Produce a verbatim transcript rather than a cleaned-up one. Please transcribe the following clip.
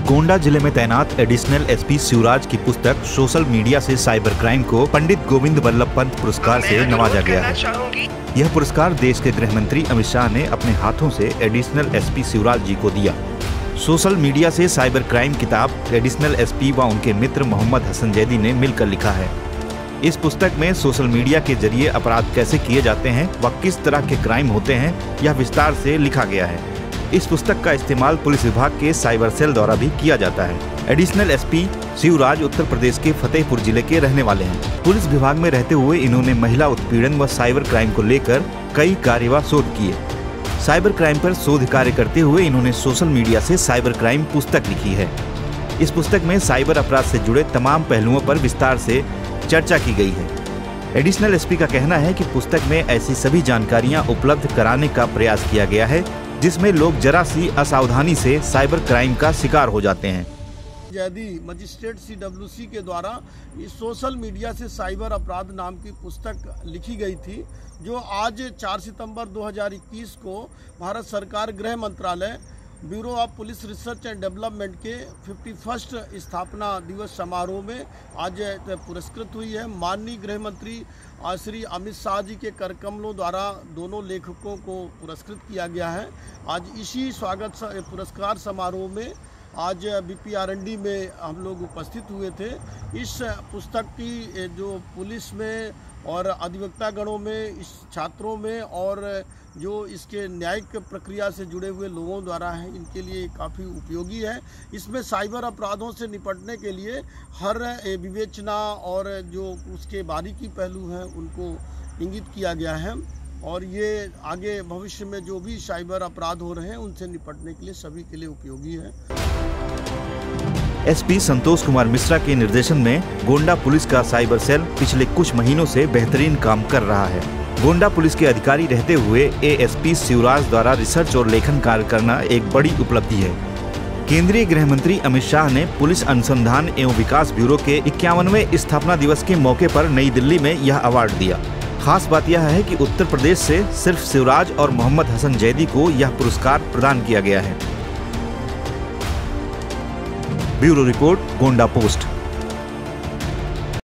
गोंडा जिले में तैनात एडिशनल एसपी शिवराज की पुस्तक सोशल मीडिया से साइबर क्राइम को पंडित गोविंद बल्लभ पंत पुरस्कार से नवाजा गया है। यह पुरस्कार देश के गृह मंत्री अमित शाह ने अपने हाथों से एडिशनल एसपी शिवराज जी को दिया। सोशल मीडिया से साइबर क्राइम किताब एडिशनल एसपी व उनके मित्र मोहम्मद हसन जैदी ने मिलकर लिखा है। इस पुस्तक में सोशल मीडिया के जरिए अपराध कैसे किए जाते हैं व किस तरह के क्राइम होते हैं, यह विस्तार से लिखा गया है। इस पुस्तक का इस्तेमाल पुलिस विभाग के साइबर सेल द्वारा भी किया जाता है। एडिशनल एसपी शिवराज उत्तर प्रदेश के फतेहपुर जिले के रहने वाले हैं। पुलिस विभाग में रहते हुए इन्होंने महिला उत्पीड़न व साइबर क्राइम को लेकर कई कार्य व शोध किए। साइबर क्राइम पर शोध कार्य करते हुए इन्होंने सोशल मीडिया से साइबर क्राइम पुस्तक लिखी है। इस पुस्तक में साइबर अपराध से जुड़े तमाम पहलुओं पर विस्तार से चर्चा की गई है। एडिशनल एसपी का कहना है कि पुस्तक में ऐसी सभी जानकारियां उपलब्ध कराने का प्रयास किया गया है जिसमें लोग जरा सी असावधानी से साइबर क्राइम का शिकार हो जाते हैं। Zaidi magistrate C W C के द्वारा इस सोशल मीडिया से साइबर अपराध नाम की पुस्तक लिखी गई थी, जो आज चार सितंबर दो हज़ार इक्कीस को भारत सरकार गृह मंत्रालय bureau of police research and development के इक्यावन स्थापना दिवस समारोह में आज पुरस्कृत हुई है। माननीय गृह मंत्री श्री अमित शाह जी के करकमलों द्वारा दोनों लेखकों को पुरस्कृत किया गया है। आज इसी स्वागत पुरस्कार समारोह में आज बीपीआरएनडी में हम लोग उपस्थित हुए थे। इस पुस्तक की जो पुलिस में और अधिवक्ता गणों में, इस छात्रों में और जो इसके न्यायिक प्रक्रिया से जुड़े हुए लोगों द्वारा है, इनके लिए काफ़ी उपयोगी है। इसमें साइबर अपराधों से निपटने के लिए हर विवेचना और जो उसके बारीकी पहलू हैं उनको इंगित किया गया है और ये आगे भविष्य में जो भी साइबर अपराध हो रहे हैं उनसे निपटने के लिए सभी के लिए उपयोगी है। एसपी संतोष कुमार मिश्रा के निर्देशन में गोंडा पुलिस का साइबर सेल पिछले कुछ महीनों से बेहतरीन काम कर रहा है। गोंडा पुलिस के अधिकारी रहते हुए एएसपी शिवराज द्वारा रिसर्च और लेखन कार्य करना एक बड़ी उपलब्धि है। केंद्रीय गृह मंत्री अमित शाह ने पुलिस अनुसंधान एवं विकास ब्यूरो के इक्यावनवें स्थापना दिवस के मौके पर नई दिल्ली में यह अवार्ड दिया। खास बात यह है कि उत्तर प्रदेश से सिर्फ शिवराज और मोहम्मद हसन जैदी को यह पुरस्कार प्रदान किया गया है। Bureau report, Gonda post.